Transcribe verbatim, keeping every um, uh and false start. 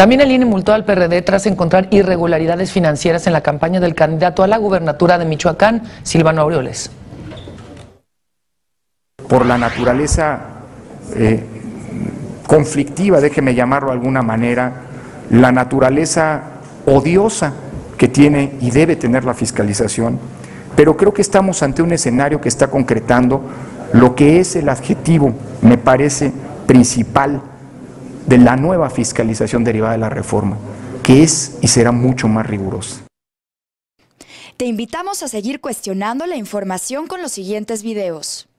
También el I N E multó al P R D tras encontrar irregularidades financieras en la campaña del candidato a la gubernatura de Michoacán, Silvano Aureoles. Por la naturaleza eh, conflictiva, déjeme llamarlo de alguna manera, la naturaleza odiosa que tiene y debe tener la fiscalización, pero creo que estamos ante un escenario que está concretando lo que es el adjetivo, me parece, principal de la nueva fiscalización derivada de la reforma, que es y será mucho más rigurosa. Te invitamos a seguir cuestionando la información con los siguientes videos.